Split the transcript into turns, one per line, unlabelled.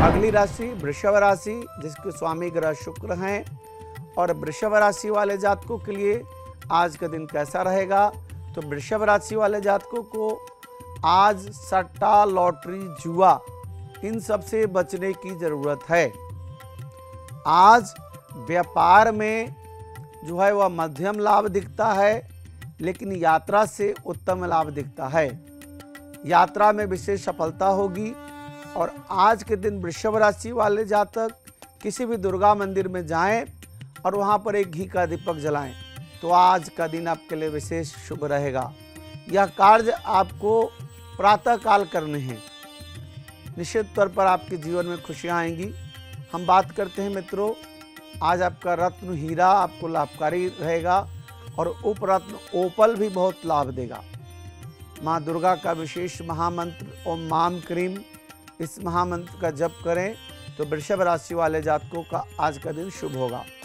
अगली राशि वृषभ राशि, जिसके स्वामी ग्रह शुक्र हैं। और वृषभ राशि वाले जातकों के लिए आज का दिन कैसा रहेगा? तो वृषभ राशि वाले जातकों को आज सट्टा, लॉटरी, जुआ, इन सब से बचने की जरूरत है। आज व्यापार में जो है वह मध्यम लाभ दिखता है, लेकिन यात्रा से उत्तम लाभ दिखता है। यात्रा में विशेष सफलता होगी। और आज के दिन वृषभ राशि वाले जातक किसी भी दुर्गा मंदिर में जाएं और वहां पर एक घी का दीपक जलाएं, तो आज का दिन आपके लिए विशेष शुभ रहेगा। यह कार्य आपको प्रातः काल करने हैं। निश्चित तौर पर आपके जीवन में खुशियां आएंगी। हम बात करते हैं मित्रों, आज आपका रत्न हीरा आपको लाभकारी रहेगा और उपरत्न ओपल भी बहुत लाभ देगा। माँ दुर्गा का विशेष महामंत्र ओम माम क्रीम, इस महामंत्र का जप करें तो वृषभ राशि वाले जातकों का आज का दिन शुभ होगा।